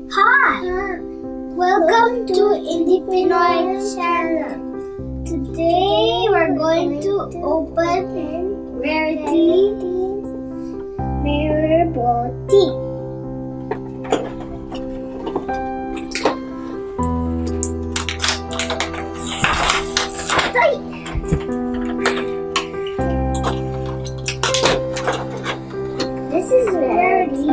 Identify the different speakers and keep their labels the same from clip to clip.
Speaker 1: Hi! Welcome to INDIPINOY channel. Today we're going to open Rarity's Mirror Tea. This is Rarity.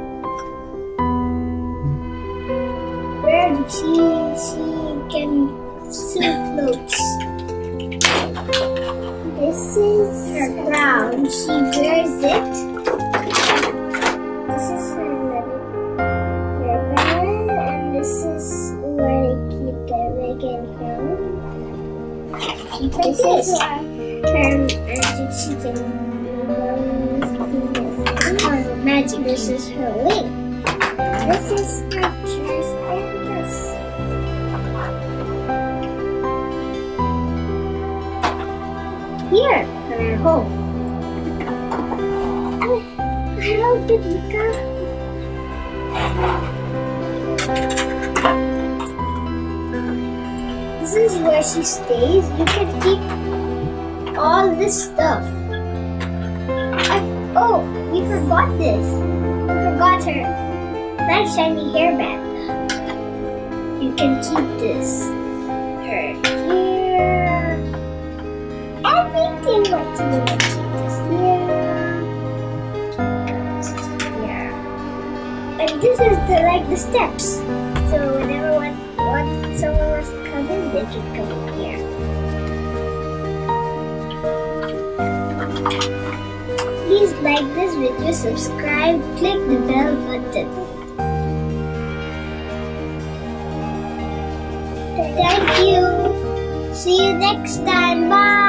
Speaker 1: She can sew clothes. This is her crown. She wears it. This is her ribbon, and this is where they keep the wig and crown. This is her magic. She can magic. This is her wig. This is her dress and this. Here, her home. Hello, Pipika. This is where she stays. You can keep all this stuff. Oh, we forgot this. We forgot her nice shiny hairband. You can keep this. Her here. Everything what you want to keep this here. And this is like the steps. So whenever someone wants to come in, they can come in here. Please like this video, subscribe, click the bell button. Thank you. See you next time. Bye.